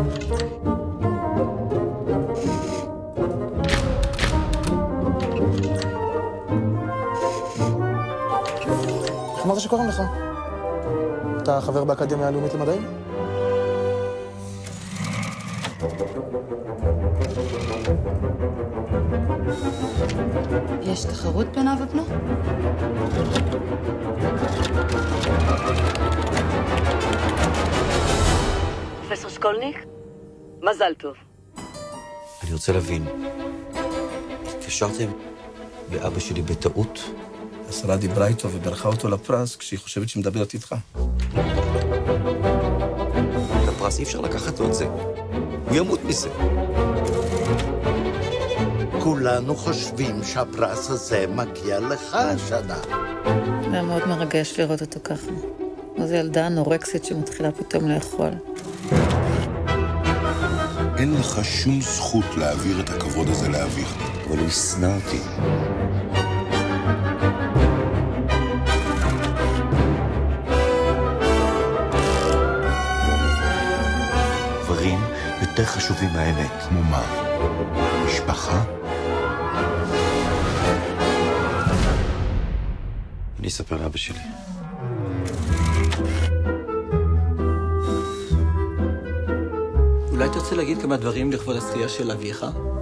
איך אמרת שקוראים לך? אתה חבר באקדמיה הלאומית למדעים? יש תחרות בין אב ובנו? פרופסור שקולניק, מזל טוב. אני רוצה להבין, התקשרתם לאבא שלי בטעות? השרה דיברה איתו וברכה אותו לפרס כשהיא חושבת שהיא מדברת איתך. את הפרס אי אפשר לקחת לו את זה. הוא ימות מזה. כולנו חושבים שהפרס הזה מגיע לך השנה. זה מאוד מרגש לראות אותו ככה. זו ילדה אנורקסית שמתחילה פתאום לאכול. אין לך שום זכות להעביר את הכבוד הזה לאביך. אבל הוא ישנא אותי. דברים יותר חשובים מהאמת. כמו מה? משפחה? אני אספר לאבא שלי. אולי תרצה להגיד כמה דברים לכבוד הזכייה של אביך?